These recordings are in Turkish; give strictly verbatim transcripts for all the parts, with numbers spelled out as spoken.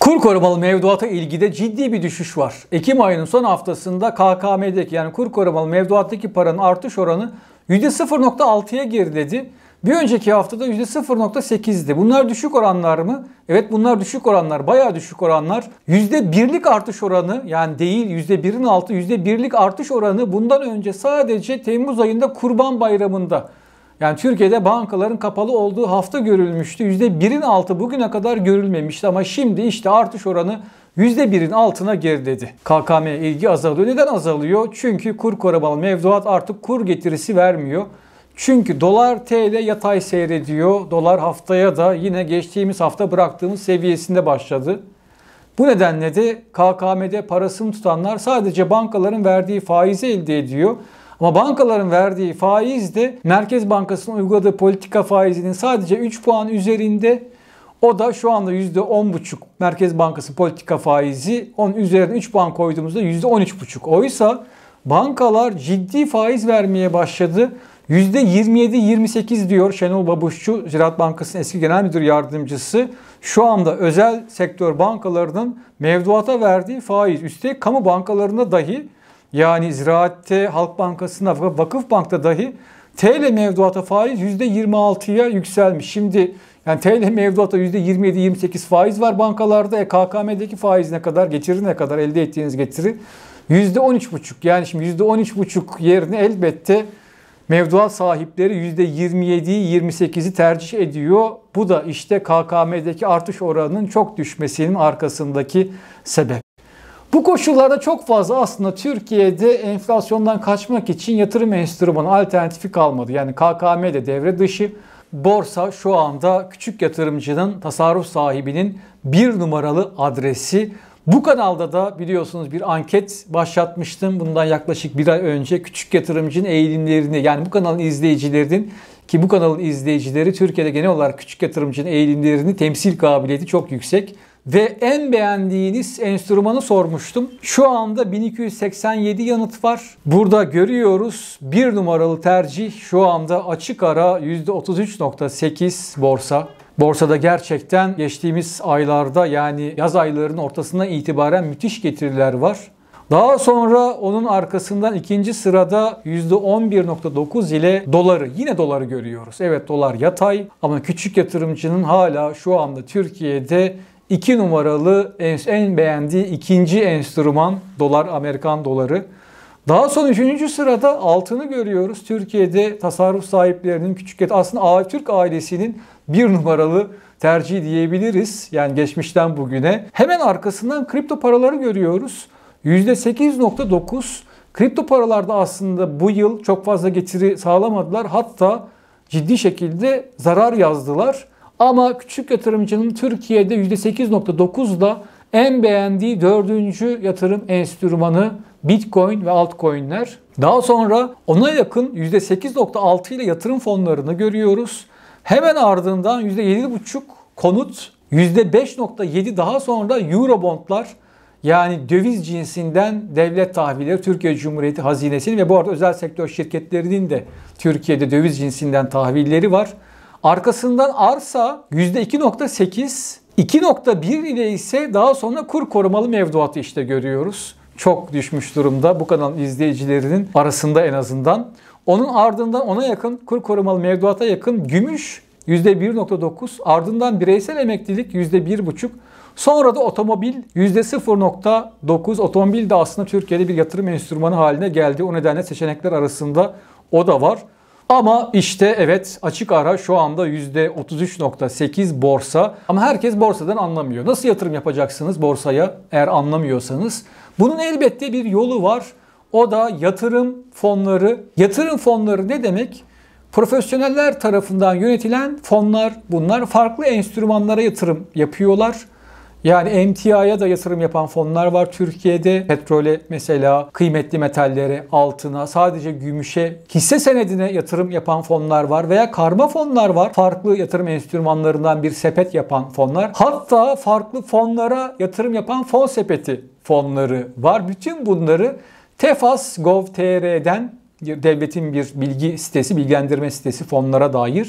Kur korumalı mevduata ilgide ciddi bir düşüş var. Ekim ayının son haftasında K K M'deki yani kur korumalı mevduattaki paranın artış oranı yüzde sıfır nokta altıya geriledi. Bir önceki haftada yüzde sıfır nokta sekizdi. Bunlar düşük oranlar mı? Evet, bunlar düşük oranlar. Bayağı düşük oranlar. yüzde birlik artış oranı, yani değil yüzde birin altı, yüzde birlik artış oranı bundan önce sadece Temmuz ayında Kurban Bayramı'nda, yani Türkiye'de bankaların kapalı olduğu hafta görülmüştü. yüzde birin altı bugüne kadar görülmemişti ama şimdi işte artış oranı yüzde birin altına geriledi. K K M ilgi azalıyor. Neden azalıyor? Çünkü kur korumalı mevduat artık kur getirisi vermiyor. Çünkü dolar T L yatay seyrediyor. Dolar haftaya da yine geçtiğimiz hafta bıraktığımız seviyesinde başladı. Bu nedenle de K K M'de parasını tutanlar sadece bankaların verdiği faizi elde ediyor. Ama bankaların verdiği faiz de Merkez Bankası'nın uyguladığı politika faizinin sadece üç puan üzerinde. O da şu anda yüzde on buçuk Merkez Bankası politika faizi. Onun üzerine üç puan koyduğumuzda yüzde on üç buçuk. Oysa bankalar ciddi faiz vermeye başladı. yüzde yirmi yedi yirmi sekiz diyor Şenol Babuşçu, Ziraat Bankası'nın eski genel müdür yardımcısı. Şu anda özel sektör bankalarının mevduata verdiği faiz. Üstelik kamu bankalarında dahi, yani Ziraat'te, Halk Bankası'nda, Vakıfbank'ta dahi T L mevduata faiz yüzde yirmi altıya yükselmiş. Şimdi yani T L mevduata yüzde yirmi yedi yirmi sekiz faiz var bankalarda. E, K K M'deki faiz ne kadar? Getiri ne kadar? Elde ettiğiniz getiri yüzde on üç buçuk. Yani şimdi yüzde on üç buçuk yerine elbette mevduat sahipleri yüzde yirmi yedi yirmi sekizi tercih ediyor. Bu da işte K K M'deki artış oranının çok düşmesinin arkasındaki sebep. Bu koşullarda çok fazla aslında Türkiye'de enflasyondan kaçmak için yatırım enstrümanı alternatifi kalmadı. Yani K K M de devre dışı. Borsa şu anda küçük yatırımcının, tasarruf sahibinin bir numaralı adresi. Bu kanalda da biliyorsunuz bir anket başlatmıştım. Bundan yaklaşık bir ay önce küçük yatırımcının eğilimlerini, yani bu kanalın izleyicilerinin, ki bu kanalın izleyicileri Türkiye'de genel olarak küçük yatırımcının eğilimlerini temsil kabiliyeti çok yüksek. Ve en beğendiğiniz enstrümanı sormuştum. Şu anda bin iki yüz seksen yedi yanıt var. Burada görüyoruz bir numaralı tercih şu anda açık ara yüzde otuz üç nokta sekiz borsa. Borsada gerçekten geçtiğimiz aylarda, yani yaz aylarının ortasından itibaren müthiş getiriler var. Daha sonra onun arkasından ikinci sırada yüzde on bir nokta dokuz ile doları, yine doları görüyoruz. Evet, dolar yatay ama küçük yatırımcının hala şu anda Türkiye'de iki numaralı en beğendiği ikinci enstrüman dolar, Amerikan doları. Daha sonra üçüncü sırada altını görüyoruz. Türkiye'de tasarruf sahiplerinin, küçük aslında Türk ailesinin bir numaralı tercih diyebiliriz. Yani geçmişten bugüne. Hemen arkasından kripto paraları görüyoruz. yüzde sekiz nokta dokuz. Kripto paralarda aslında bu yıl çok fazla getiri sağlamadılar. Hatta ciddi şekilde zarar yazdılar. Ama küçük yatırımcının Türkiye'de yüzde sekiz nokta dokuzla en beğendiği dördüncü yatırım enstrümanı Bitcoin ve altcoin'ler. Daha sonra ona yakın yüzde sekiz nokta altı ile yatırım fonlarını görüyoruz. Hemen ardından yüzde yedi nokta beş konut, yüzde beş nokta yedi daha sonra da Eurobondlar, yani döviz cinsinden devlet tahvilleri, Türkiye Cumhuriyeti hazinesinin ve bu arada özel sektör şirketlerinin de Türkiye'de döviz cinsinden tahvilleri var. Arkasından arsa yüzde iki nokta sekiz, iki nokta bir ile ise daha sonra kur korumalı mevduatı işte görüyoruz. Çok düşmüş durumda bu kanalın izleyicilerinin arasında en azından. Onun ardından ona yakın, kur korumalı mevduata yakın gümüş yüzde bir nokta dokuz, ardından bireysel emeklilik yüzde bir buçuk, sonra da otomobil yüzde sıfır nokta dokuz. Otomobil de aslında Türkiye'de bir yatırım enstrümanı haline geldi. O nedenle seçenekler arasında o da var. Ama işte evet, açık ara şu anda yüzde otuz üç nokta sekiz borsa. Ama herkes borsadan anlamıyor. Nasıl yatırım yapacaksınız borsaya eğer anlamıyorsanız? Bunun elbette bir yolu var. O da yatırım fonları. Yatırım fonları ne demek? Profesyoneller tarafından yönetilen fonlar bunlar. Farklı enstrümanlara yatırım yapıyorlar. Yani emtiaya da yatırım yapan fonlar var Türkiye'de. Petrole mesela, kıymetli metallere, altına, sadece gümüşe, hisse senedine yatırım yapan fonlar var. Veya karma fonlar var. Farklı yatırım enstrümanlarından bir sepet yapan fonlar. Hatta farklı fonlara yatırım yapan fon sepeti fonları var. Bütün bunları tefas nokta gov nokta tr'den, devletin bir bilgi sitesi, bilgilendirme sitesi fonlara dair.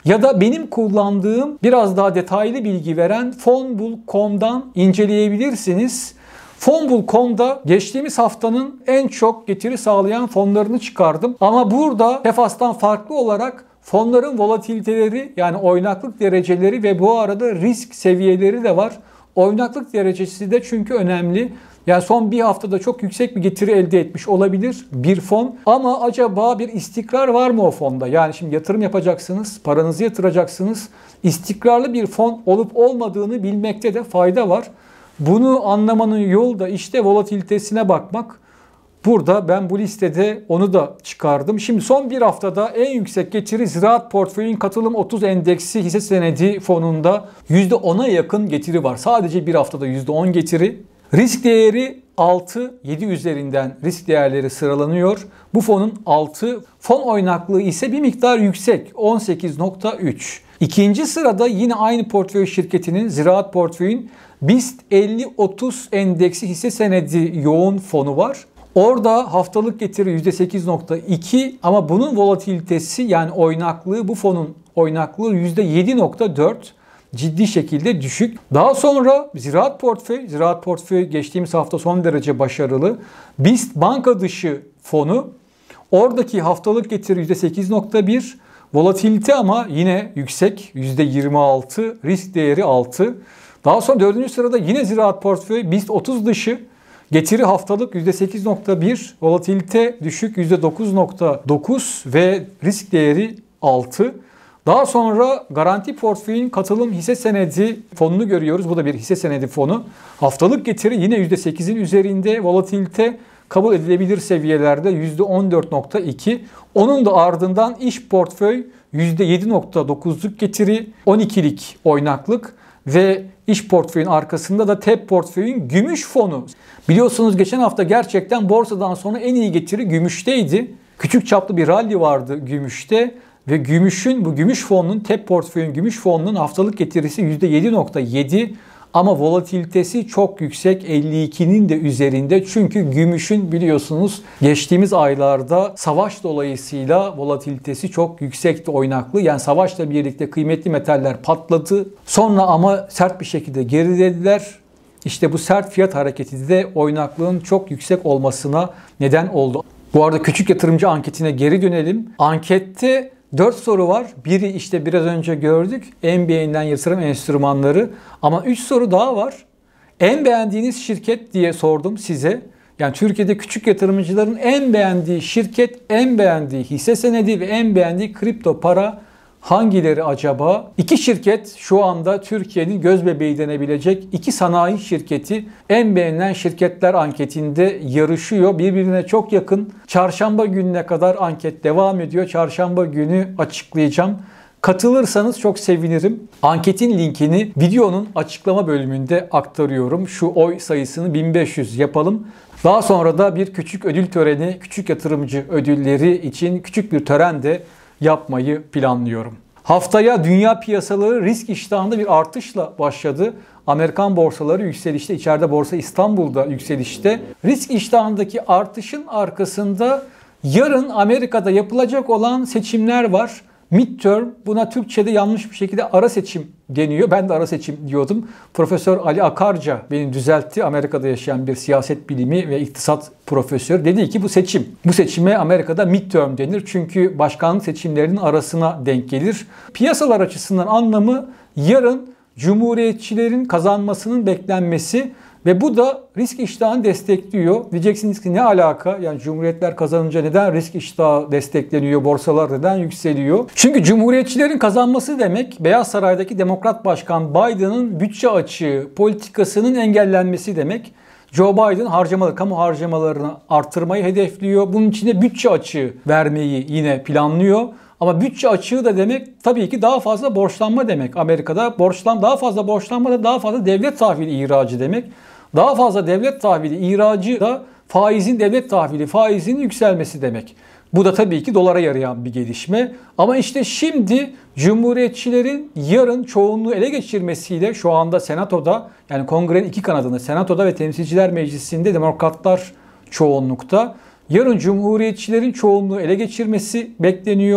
Ya da benim kullandığım biraz daha detaylı bilgi veren fonbul nokta com'dan inceleyebilirsiniz. fonbul nokta com'da geçtiğimiz haftanın en çok getiri sağlayan fonlarını çıkardım. Ama burada Tefas'tan farklı olarak fonların volatiliteleri, yani oynaklık dereceleri ve bu arada risk seviyeleri de var. Oynaklık derecesi de çünkü önemli. Yani son bir haftada çok yüksek bir getiri elde etmiş olabilir bir fon. Ama acaba bir istikrar var mı o fonda? Yani şimdi yatırım yapacaksınız, paranızı yatıracaksınız. İstikrarlı bir fon olup olmadığını bilmekte de fayda var. Bunu anlamanın yolu da işte volatilitesine bakmak. Burada ben bu listede onu da çıkardım. Şimdi son bir haftada en yüksek getiri Ziraat Portföy'ün Katılım otuz Endeksi hisse senedi fonunda yüzde ona yakın getiri var. Sadece bir haftada yüzde on getiri. Risk değeri altı, yedi üzerinden risk değerleri sıralanıyor. Bu fonun altı, fon oynaklığı ise bir miktar yüksek, on sekiz nokta üç. İkinci sırada yine aynı portföy şirketinin, Ziraat Portföy'ün BIST elli otuz endeksi hisse senedi yoğun fonu var. Orada haftalık getiri yüzde sekiz nokta iki ama bunun volatilitesi, yani oynaklığı, bu fonun oynaklığı yüzde yedi nokta dört. Ciddi şekilde düşük. Daha sonra Ziraat Portföy, Ziraat Portföy geçtiğimiz hafta son derece başarılı. BIST banka dışı fonu, oradaki haftalık getiri yüzde sekiz nokta bir. Volatilite ama yine yüksek, yüzde yirmi altı, risk değeri altı. Daha sonra dördüncü sırada yine Ziraat Portföy, BIST otuz dışı. Getiri haftalık yüzde sekiz nokta bir, volatilite düşük yüzde dokuz nokta dokuz ve risk değeri altı. Daha sonra Garanti Portföy'ün Katılım hisse senedi fonunu görüyoruz. Bu da bir hisse senedi fonu. Haftalık getiri yine yüzde sekizin üzerinde, volatilite kabul edilebilir seviyelerde yüzde on dört nokta iki. Onun da ardından İş Portföy yüzde yedi nokta dokuzluk getiri, on ikilik oynaklık ve İş Portföy'ün arkasında da T E B Portföy'ün Gümüş fonu. Biliyorsunuz geçen hafta gerçekten borsadan sonra en iyi getiri Gümüş'teydi. Küçük çaplı bir rally vardı Gümüş'te. Ve gümüşün, bu gümüş fonunun, T E B Portföy'ün gümüş fonunun haftalık getirisi yüzde yedi nokta yedi ama volatilitesi çok yüksek, elli ikinin de üzerinde. Çünkü gümüşün biliyorsunuz geçtiğimiz aylarda savaş dolayısıyla volatilitesi çok yüksekti, oynaklı. Yani savaşla birlikte kıymetli metaller patladı. Sonra ama sert bir şekilde gerilediler. İşte bu sert fiyat hareketi de oynaklığın çok yüksek olmasına neden oldu. Bu arada küçük yatırımcı anketine geri dönelim. Ankette dört soru var. Biri işte biraz önce gördük. En beğenilen yatırım enstrümanları. Ama üç soru daha var. En beğendiğiniz şirket diye sordum size. Yani Türkiye'de küçük yatırımcıların en beğendiği şirket, en beğendiği hisse senedi ve en beğendiği kripto para hangileri acaba? İki şirket şu anda Türkiye'nin gözbebeği denebilecek iki sanayi şirketi en beğenilen şirketler anketinde yarışıyor. Birbirine çok yakın. Çarşamba gününe kadar anket devam ediyor. Çarşamba günü açıklayacağım. Katılırsanız çok sevinirim. Anketin linkini videonun açıklama bölümünde aktarıyorum. Şu oy sayısını bin beş yüz yapalım. Daha sonra da bir küçük ödül töreni, küçük yatırımcı ödülleri için küçük bir tören de yapmayı planlıyorum. Haftaya dünya piyasaları risk iştahında bir artışla başladı. Amerikan borsaları yükselişte, içeride Borsa İstanbul'da yükselişte. Risk iştahındaki artışın arkasında yarın Amerika'da yapılacak olan seçimler var. Midterm, buna Türkçe'de yanlış bir şekilde ara seçim deniyor. Ben de ara seçim diyordum. Profesör Ali Akarca beni düzeltti. Amerika'da yaşayan bir siyaset bilimi ve iktisat profesörü. Dedi ki bu seçim. Bu seçime Amerika'da midterm denir. Çünkü başkanlık seçimlerinin arasına denk gelir. Piyasalar açısından anlamı yarın Cumhuriyetçilerin kazanmasının beklenmesi ve bu da risk iştahını destekliyor. Diyeceksiniz ki ne alaka? Yani Cumhuriyetler kazanınca neden risk iştahı destekleniyor? Borsalar neden yükseliyor? Çünkü Cumhuriyetçilerin kazanması demek Beyaz Saray'daki Demokrat Başkan Biden'ın bütçe açığı politikasının engellenmesi demek. Joe Biden harcamaları, kamu harcamalarını artırmayı hedefliyor. Bunun için de bütçe açığı vermeyi yine planlıyor. Ama bütçe açığı da demek tabii ki daha fazla borçlanma demek. Amerika'da borçlan daha fazla borçlanma da daha fazla devlet tahvili ihracı demek. Daha fazla devlet tahvili ihracı da faizin devlet tahvili faizinin yükselmesi demek. Bu da tabii ki dolara yarayan bir gelişme. Ama işte şimdi Cumhuriyetçilerin yarın çoğunluğu ele geçirmesiyle şu anda Senato'da, yani Kongrenin iki kanadında, Senato'da ve Temsilciler Meclisi'nde Demokratlar çoğunlukta. Yarın Cumhuriyetçilerin çoğunluğu ele geçirmesi bekleniyor.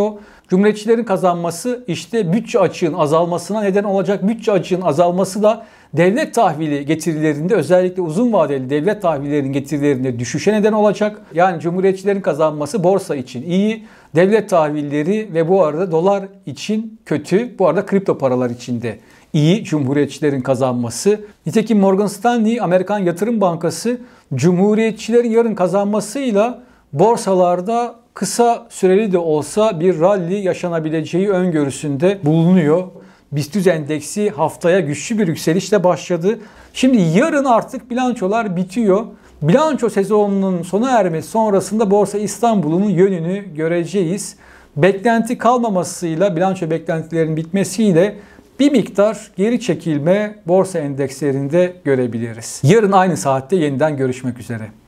Cumhuriyetçilerin kazanması işte bütçe açığın azalmasına neden olacak. Bütçe açığın azalması da devlet tahvili getirilerinde, özellikle uzun vadeli devlet tahvillerinin getirilerinde düşüşe neden olacak. Yani Cumhuriyetçilerin kazanması borsa için iyi, devlet tahvilleri ve bu arada dolar için kötü. Bu arada kripto paralar için de iyi Cumhuriyetçilerin kazanması. Nitekim Morgan Stanley, Amerikan Yatırım Bankası, Cumhuriyetçilerin yarın kazanmasıyla borsalarda kısa süreli de olsa bir rally yaşanabileceği öngörüsünde bulunuyor. BIST yüz endeksi haftaya güçlü bir yükselişle başladı. Şimdi yarın artık bilançolar bitiyor. Bilanço sezonunun sona ermesi sonrasında Borsa İstanbul'un yönünü göreceğiz. Beklenti kalmamasıyla, bilanço beklentilerinin bitmesiyle bir miktar geri çekilme borsa endekslerinde görebiliriz. Yarın aynı saatte yeniden görüşmek üzere.